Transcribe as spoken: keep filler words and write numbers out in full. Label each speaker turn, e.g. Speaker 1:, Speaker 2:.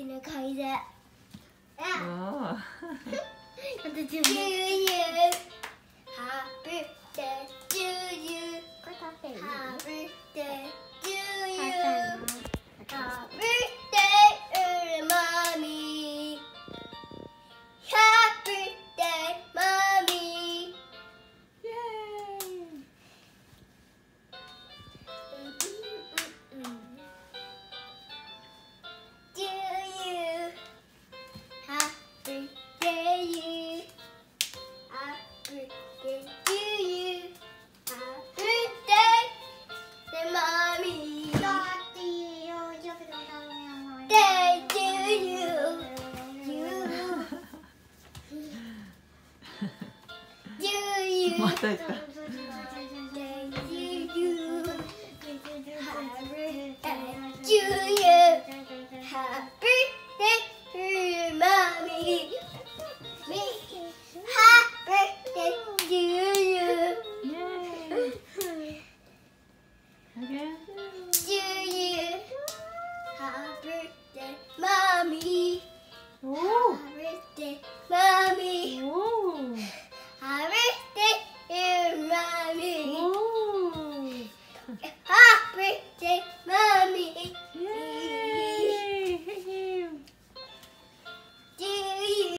Speaker 1: nu kan vi se.
Speaker 2: Ja.
Speaker 1: To you. Happy birthday to you. Happy birthday to you. Happy birthday, mommy. Happy birthday, mommy.
Speaker 2: Yay!
Speaker 1: To you. Happy birthday, you. Happy birthday to you. Happy birthday, to mommy. Day to you. You. To you.
Speaker 2: また言った。
Speaker 1: Day to you. Happy birthday to you. Happy birthday, mommy. Me. Happy birthday to you.
Speaker 2: Yay! Again?
Speaker 1: To you. Happy birthday, mommy.
Speaker 2: Oh!
Speaker 1: Happy birthday, mommy.